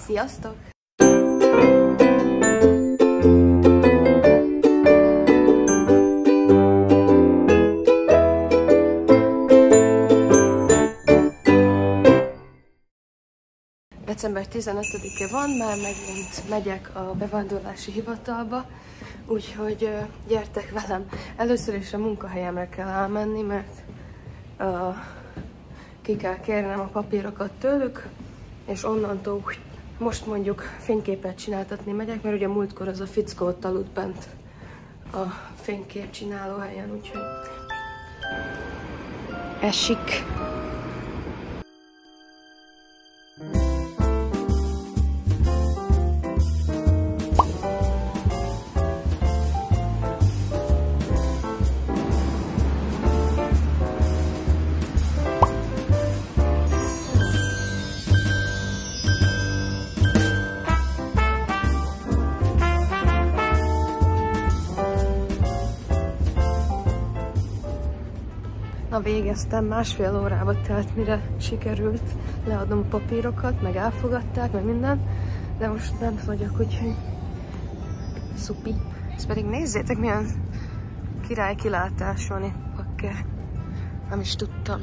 Sziasztok! December 15-e van, már megint megyek a bevándorlási hivatalba, úgyhogy gyertek velem. Először is a munkahelyemre kell elmenni, mert ki kell kérnem a papírokat tőlük, és onnantól most mondjuk fényképet csináltatni megyek, mert ugye múltkor az a fickó ott aludt bent a fénykép csináló helyen, úgyhogy esik. Na, végeztem, másfél órába telt, mire sikerült leadnom a papírokat, meg elfogadták, meg minden, de most nem vagyok, úgyhogy szupi. Ezt pedig nézzétek, milyen király kilátás van itt, bakker. Nem is tudtam.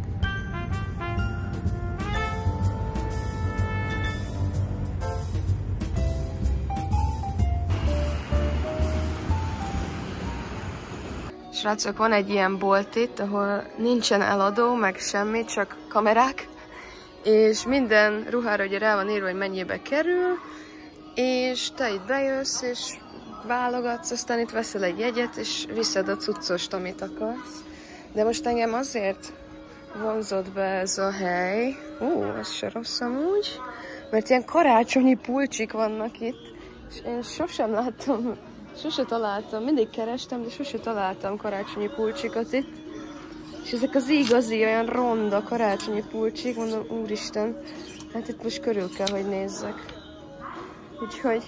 Srácok, van egy ilyen bolt itt, ahol nincsen eladó, meg semmi, csak kamerák, és minden ruhára ugye rá van írva, hogy mennyibe kerül, és te itt bejössz, és válogatsz, aztán itt veszel egy jegyet, és viszed a cuccost, amit akarsz. De most engem azért vonzott be ez a hely, ez se rossz amúgy, mert ilyen karácsonyi pulcsik vannak itt, és én sosem láttam, sose találtam, mindig kerestem, de sose találtam karácsonyi pulcsikat itt. És ezek az igazi, olyan ronda karácsonyi pulcsik, mondom, úristen, hát itt most körül kell, hogy nézzek. Úgyhogy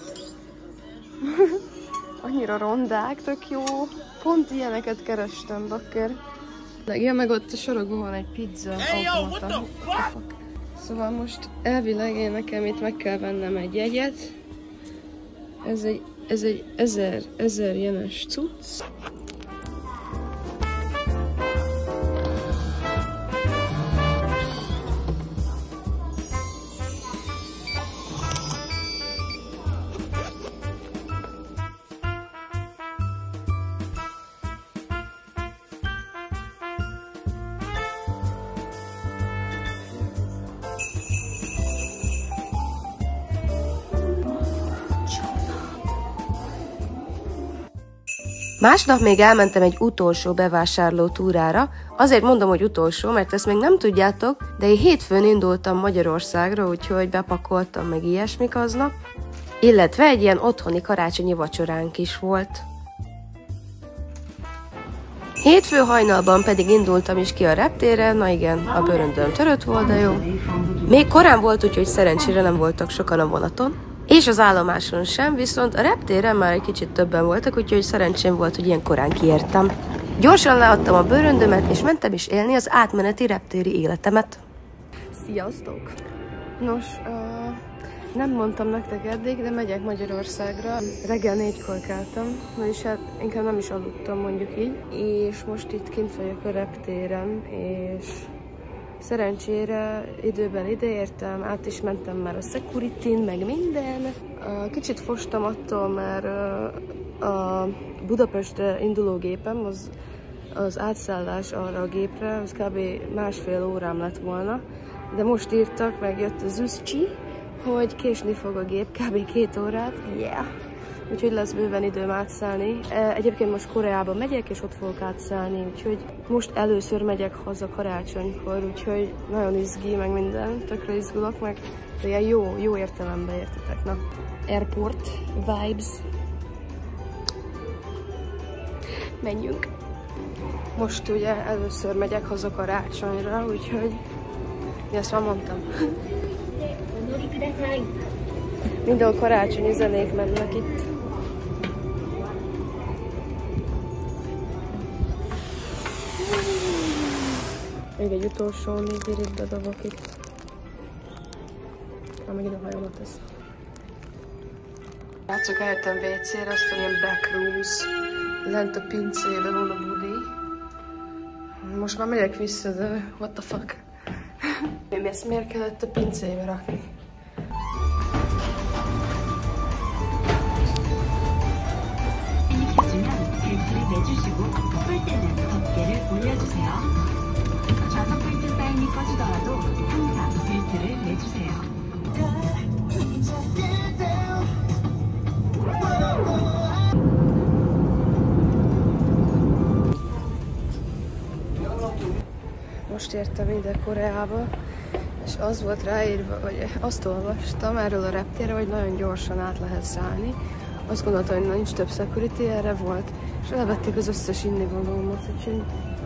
annyira rondák, tök jó. Pont ilyeneket kerestem, bakker. Ja, meg ott a sorokban van egy pizza automata. Szóval most elvileg én nekem itt meg kell vennem egy jegyet. Ez egy 1000 jenes cucc. Másnap még elmentem egy utolsó bevásárló túrára. Azért mondom, hogy utolsó, mert ezt még nem tudjátok, de én hétfőn indultam Magyarországra, úgyhogy bepakoltam meg ilyesmik aznap. Illetve egy ilyen otthoni karácsonyi vacsoránk is volt. Hétfő hajnalban pedig indultam is ki a reptérre, na igen, a bőröndöm törött volt, de jó. Még korán volt, úgyhogy szerencsére nem voltak sokan a vonaton. És az állomáson sem, viszont a reptéren már egy kicsit többen voltak, úgyhogy szerencsém volt, hogy ilyen korán kiértem. Gyorsan leadtam a bőröndömet, és mentem is élni az átmeneti reptéri életemet. Sziasztok! Nos, nem mondtam nektek eddig, de megyek Magyarországra. Reggel 4-kor keltem, vagyis hát inkább nem is aludtam, mondjuk így. És most itt kint vagyok a reptéren, és szerencsére időben ideértem, át is mentem már a security-n, meg minden. Kicsit fostam attól, mert a Budapestre induló gépem, az átszállás arra a gépre, az kb. Másfél órám lett volna, de most írtak, meg jött az üszcsi, hogy késni fog a gép, kb. 2 órát, yeah! Úgyhogy lesz bőven időm átszállni. Egyébként most Koreába megyek, és ott fogok átszállni, úgyhogy most először megyek haza karácsonykor, úgyhogy nagyon izgi, meg minden, tökre izgulok, meg ilyen jó értelemben, értetek, na. Airport vibes. Menjünk. Most ugye először megyek haza karácsonyra, úgyhogy ezt már mondtam. Mindenhol karácsonyi zenék mennek itt. Még egy utolsó négyért bedobok itt. Már megint a hajomat tesz. Látszok, eljöttem WC-re, aztán ilyen backrooms. Lent a pincébe van a budi. Most már megyek vissza, de what the fuck. Ezt miért kellett a pincébe rakni? 내주시고 쏠 때는 덮개를 올려주세요. 좌석 벨트 사인이 꺼지더라도 항상 벨트를 매주세요. Most értem ide Koreába, és az volt ráírva, vagy azt olvastam erről a reptérre, hogy nagyon gyorsan át lehet szállni. Azt gondoltam, hogy nincs több security, erre volt, és elvették az összes innivalómat, úgyhogy...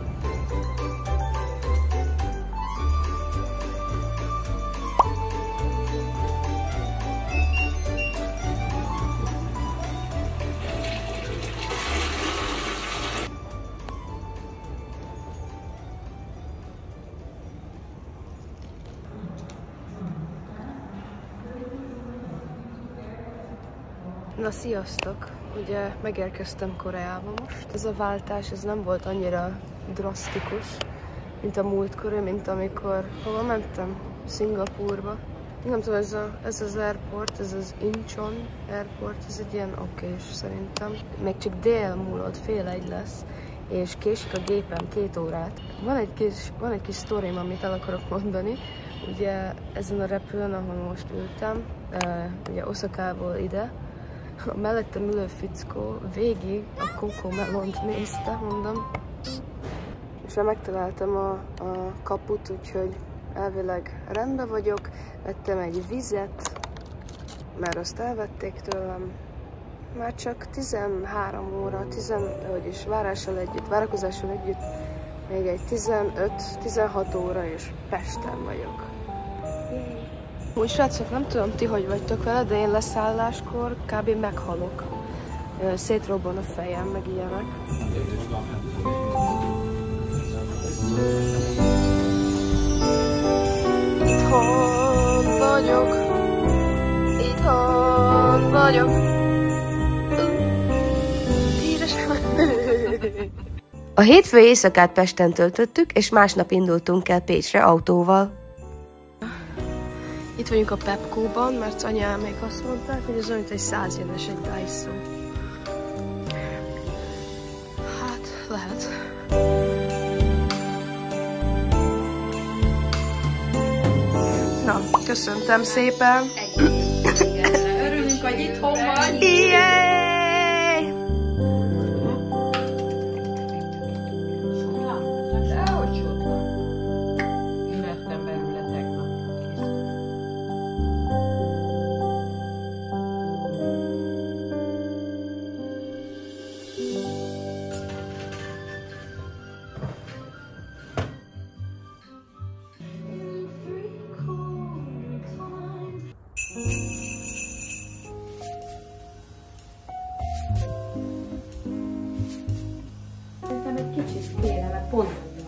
Na, sziasztok! Ugye megérkeztem Koreába most. Ez a váltás, ez nem volt annyira drasztikus, mint a múltkor, mint amikor hova mentem? Szingapúrba. Nem tudom, ez az airport, ez az Incheon airport, ez egy ilyen okés szerintem. Még csak dél múlott, 12:30 lesz, és késik a gépem 2 órát. Van egy kis sztorim, amit el akarok mondani. Ugye ezen a repülőn, ahol most ültem, ugye Oszakából ide, a mellettem ülő fickó végig a Cocomelont nézte, mondom. És már megtaláltam a kaput, úgyhogy elvileg rendben vagyok. Vettem egy vizet, mert azt elvették tőlem. Már csak 13 óra, vagyis várakozással együtt, még egy 15-16 óra, és Pesten vagyok. Úgy srácok, nem tudom ti hogy vagytok vele, de én leszálláskor kb. Meghalok. Szétrobban a fejem, meg ilyenek. Itthon vagyok. Itthon vagyok. A hétfő éjszakát Pesten töltöttük, és másnap indultunk el Pécsre autóval. Itt vagyunk a Pepco-ban, mert anyám még azt mondták, hogy ez olyan, mint egy 100 yenes egy Daiso. Hát, lehet. Na, köszöntem szépen. Örülünk, hogy itthon vagy. Yay! Szerintem egy kicsit kéne, mert pont nem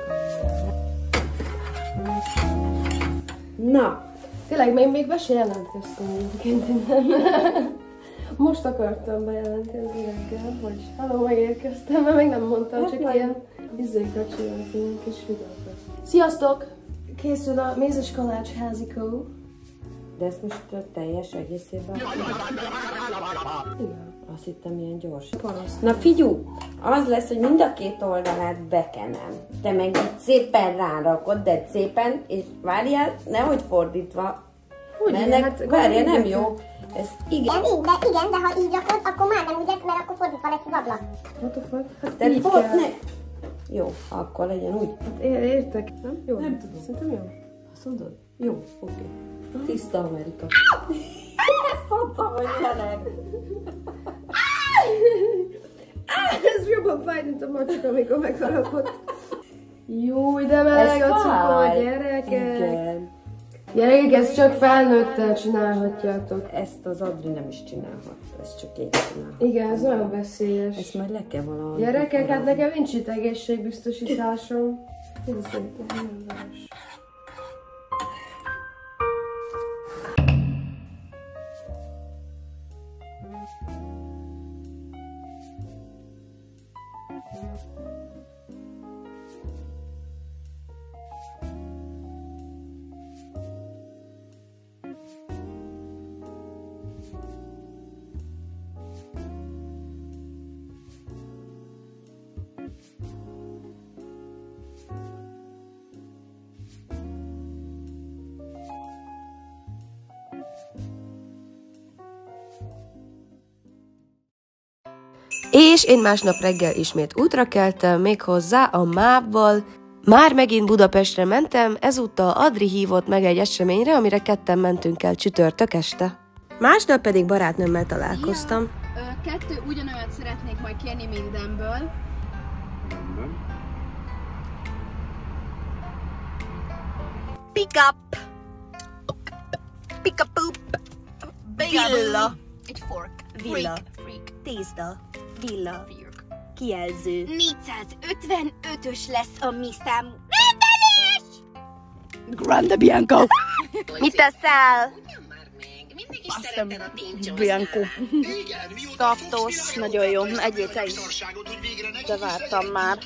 látszik. Na! Tényleg, még be se jelentkeztem egyébként innen. Most akartam bejelentkezni reggel, hogy hello, megérkeztem, mert még nem mondtam, csak ilyen izzékat csinálok, ilyen kis videókat. Sziasztok! Készül a mézes kalács házikó. De ezt most teljes egészében? Igen. Azt hittem ilyen gyors. Paraszt. Na figyú, az lesz, hogy mind a két oldalát bekenem. Te meg így szépen rárakod, de szépen, és várjál, nehogy fordítva. Ugye, hát várjál, nem jó. Ez igen. Igen, de ha így rakod, akkor már nem úgy lesz, mert akkor fordítva lesz az ablak. What the fuck? Hát De így ford, kell. ne. Jó, akkor legyen úgy. Hát értek. Nem? Jó? Nem tudom. Szerintem jó. Azt mondod? Jó, oké. Tiszta Amerika. Ezt mondtam, hogy gyerek. Ez jobban fáj, mint a macska, amikor megharapott. Jó, de meleg a cukor, gyerekek. Igen. Gyerekek, ezt csak felnőttel csinálhatjátok. Ezt az Adri nem is csinálhat. Ezt csak én csinálhatom. Igen, ez nagyon veszélyes. Ezt majd le kell valahogy. Gyerekek, hát nekem nincs itt egészségbiztosításom. Ez szerintem nem város. És én másnap reggel ismét útra keltem, méghozzá a MÁV-val. Már megint Budapestre mentem, ezúttal Adri hívott meg egy eseményre, amire ketten mentünk el csütörtök este. Másnap pedig barátnőmmel találkoztam. Kettő ugyanolyat szeretnék majd kérni mindenből. Pick up! Pick up poop! Villa! Egy fork. Villa. Freak. Tészta. Villa. Freak. Kijelző. 455-ös lesz a mi számú. Grande Bianco! Mit teszel? Aztán Bianco. Szaftos, nagyon jó. Egyél te is. De vártam már.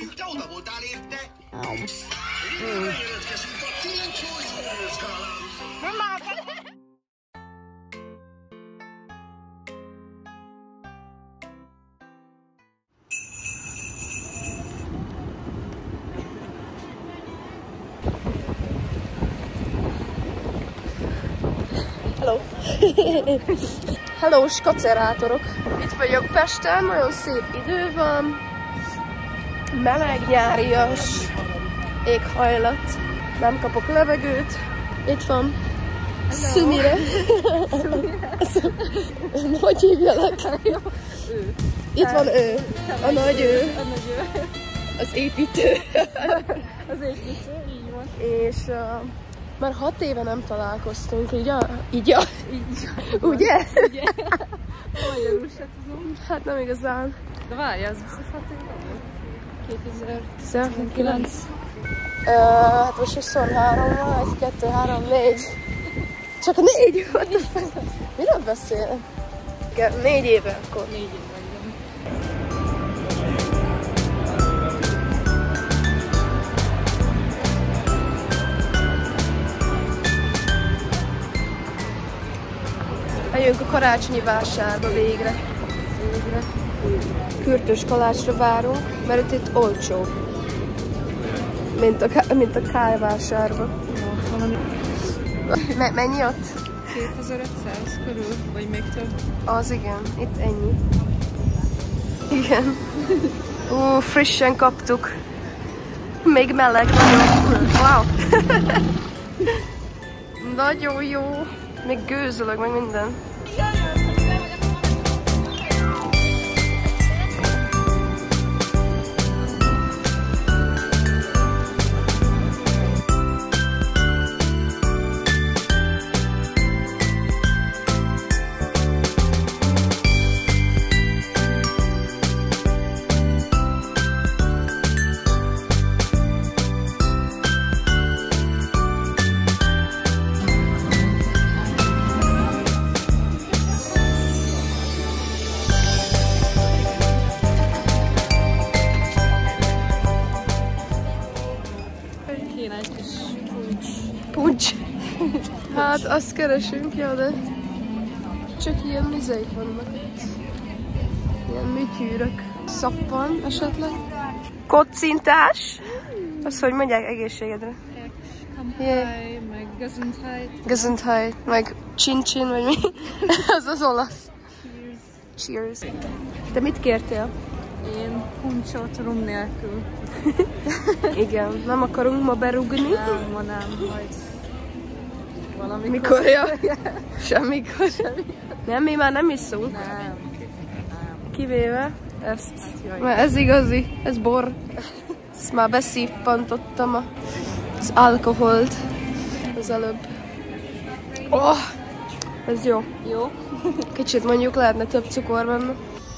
Hello! Hello, skacerátorok! Itt vagyok Pesten, nagyon szép idő van, meleg, nyárias éghajlat, nem kapok levegőt. Itt van Szümire. Hogy hívjalak? Itt van ő, a nagy ő, az építő. Az építő, így van. És már 6 éve nem találkoztunk, ugye? Magyarul se tudom. Hát nem igazán. De várj, az biztos 6 éve volt? 2019. Hát most 23 van, 1, 2, 3, 4. Csak 4? What the fuck? Miről beszél? Igen, 4 éve akkor. 4 éve, igen. Megyünk a karácsonyi vásárba végre. Kürtös kalácsra várunk, mert itt olcsó. Mint a kájvásárba. Mennyi ott? 2500 körül, vagy még több. Az igen, itt ennyi. Igen. Frissen kaptuk. Még meleg nagyon. Wow. Nagyon jó. Még gőzölök, meg minden. Puncs. Hát azt keresünk, ja, de csak ilyen műzeik vannak itt. Ilyen műtyűrök. Szappan esetleg. Kocintás. Azt, hogy mondják egészségedre. Kampai, meg Gesundheit. Gesundheit, meg csin-csin, vagy mi? Az olasz. Cheers. Te mit kértél? Én puncsot rum nélkül. Igen, nem akarunk ma berúgni. Nem, ma nem, majd valamikor. Mikor, ja? Semmikor. Nem, mi már nem iszunk. Nem. Kivéve ezt. Mert ez igazi, ez bor. Ezt már beszívpantottam az alkoholt az előbb. Oh, ez jó. Jó. Kicsit mondjuk lehetne több cukor benne.